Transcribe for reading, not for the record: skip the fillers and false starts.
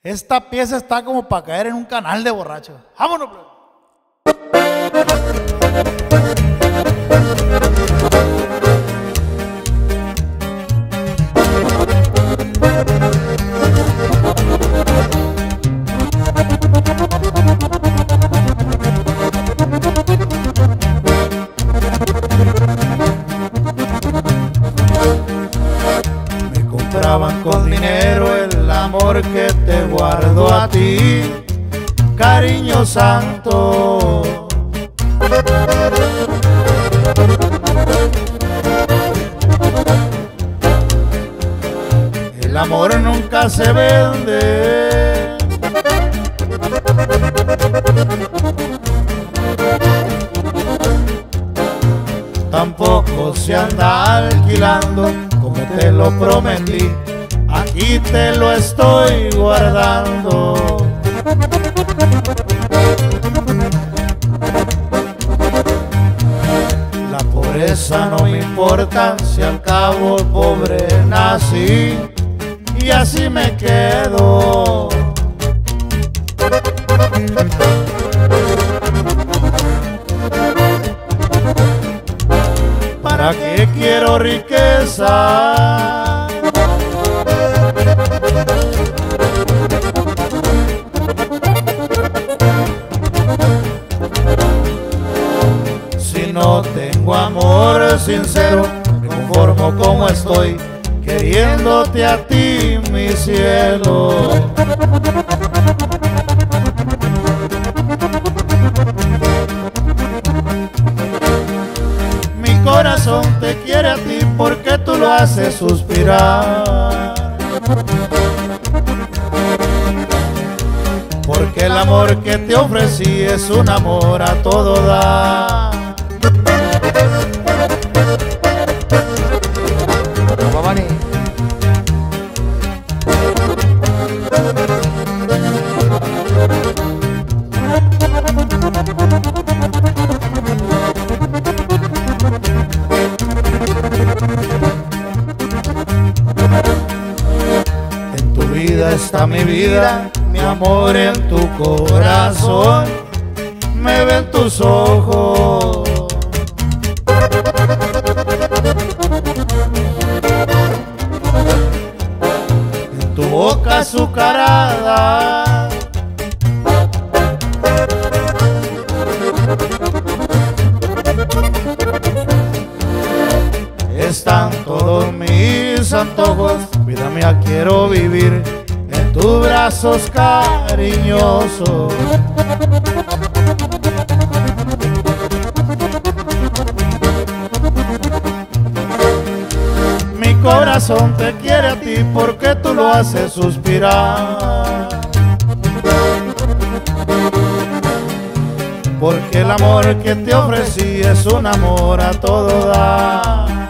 Esta pieza está como para caer en un canal de borracho. ¡Vámonos, bro! Me compraban con dinero el amor que te guardo a ti, cariño santo. El amor nunca se vende, tampoco se anda alquilando, como te lo prometí, aquí te lo estoy guardando. La pobreza no me importa, si al cabo pobre nací y así me quedo. ¿Para qué quiero riqueza? Si no tengo amor sincero, me conformo como estoy, queriéndote a ti, mi cielo. Mi corazón te quiere a ti porque tú lo haces suspirar, porque el amor que te ofrecí es un amor a todo dar. En tu vida está mi vida, mi amor en tu corazón, me ven tus ojos. En tu boca azucarada, están todos mis antojos, vida mía, quiero vivir en tus brazos cariñosos. Mi corazón te quiere a ti porque tú lo haces suspirar, porque el amor que te ofrecí es un amor a todo dar.